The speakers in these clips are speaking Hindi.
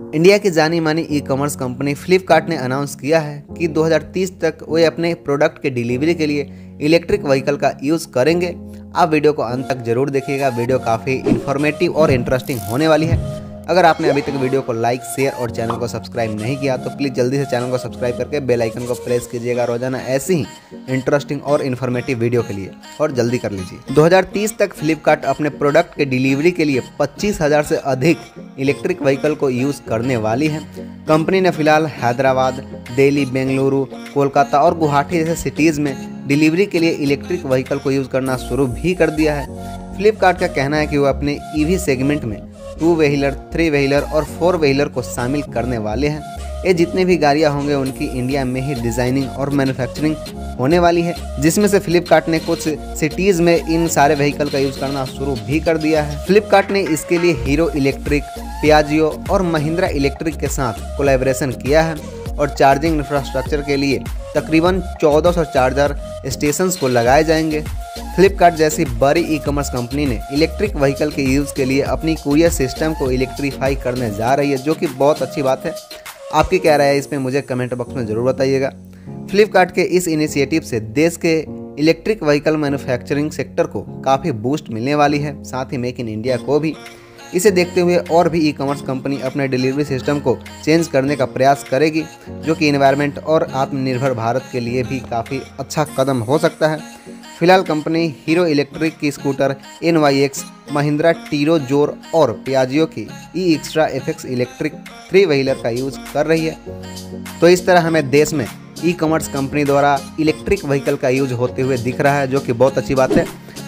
इंडिया की जानी मानी ई कॉमर्स कंपनी फ्लिपकार्ट ने अनाउंस किया है कि 2030 तक वे अपने प्रोडक्ट के डिलीवरी के लिए इलेक्ट्रिक व्हीकल का यूज़ करेंगे। आप वीडियो को अंत तक जरूर देखिएगा, वीडियो काफ़ी इन्फॉर्मेटिव और इंटरेस्टिंग होने वाली है। अगर आपने अभी तक वीडियो को लाइक, शेयर और चैनल को सब्सक्राइब नहीं किया तो प्लीज़ जल्दी से चैनल को सब्सक्राइब करके बेल आइकन को प्रेस कीजिएगा रोजाना ऐसी ही इंटरेस्टिंग और इन्फॉर्मेटिव वीडियो के लिए, और जल्दी कर लीजिए। 2030 तक फ्लिपकार्ट अपने प्रोडक्ट के डिलीवरी के लिए 25,000 से अधिक इलेक्ट्रिक व्हीकल को यूज़ करने वाली है। कंपनी ने फिलहाल हैदराबाद, दिल्ली, बेंगलुरु, कोलकाता और गुवाहाटी जैसे सिटीज़ में डिलीवरी के लिए इलेक्ट्रिक व्हीकल को यूज़ करना शुरू भी कर दिया है। फ्लिपकार्ट का कहना है कि वो अपने ईवी सेगमेंट में 2 व्हीलर, 3 व्हीलर और 4 व्हीलर को शामिल करने वाले हैं। ये जितनी भी गाड़ियां होंगे उनकी इंडिया में ही डिज़ाइनिंग और मैन्युफैक्चरिंग होने वाली है, जिसमें से फ्लिपकार्ट ने कुछ सिटीज़ में इन सारे व्हीकल का यूज़ करना शुरू भी कर दिया है। फ्लिपकार्ट ने इसके लिए हीरो इलेक्ट्रिक, पियाजियो और महिंद्रा इलेक्ट्रिक के साथ कोलैबोरेशन किया है और चार्जिंग इंफ्रास्ट्रक्चर के लिए तकरीबन 1400 चार्जर स्टेशंस को लगाए जाएंगे। फ्लिपकार्ट जैसी बड़ी ई कॉमर्स कंपनी ने इलेक्ट्रिक व्हीकल के यूज़ के लिए अपनी कुरियर सिस्टम को इलेक्ट्रीफाई करने जा रही है, जो कि बहुत अच्छी बात है। आपकी क्या राय है इसमें मुझे कमेंट बॉक्स में ज़रूर बताइएगा। फ्लिपकार्ट के इस इनिशिएटिव से देश के इलेक्ट्रिक व्हीकल मैन्युफैक्चरिंग सेक्टर को काफ़ी बूस्ट मिलने वाली है, साथ ही मेक इन इंडिया को भी। इसे देखते हुए और भी ई कॉमर्स कंपनी अपने डिलीवरी सिस्टम को चेंज करने का प्रयास करेगी, जो कि इन्वायरमेंट और आत्मनिर्भर भारत के लिए भी काफ़ी अच्छा कदम हो सकता है। फिलहाल कंपनी हीरो इलेक्ट्रिक की scooter NYX, Mahindra Treo Zor और पियाजियो की E-एक्स्ट्रा FX इलेक्ट्रिक 3 व्हीलर का यूज़ कर रही है। तो इस तरह हमें देश में ई कॉमर्स कंपनी द्वारा इलेक्ट्रिक व्हीकल का यूज होते हुए दिख रहा है, जो कि बहुत अच्छी बात है।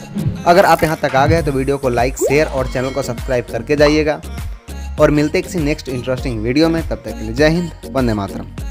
अगर आप यहाँ तक आ गए तो वीडियो को लाइक, शेयर और चैनल को सब्सक्राइब करके जाइएगा, और मिलते किसी नेक्स्ट इंटरेस्टिंग वीडियो में। तब तक के लिए जय हिंद, वंदे मातरम।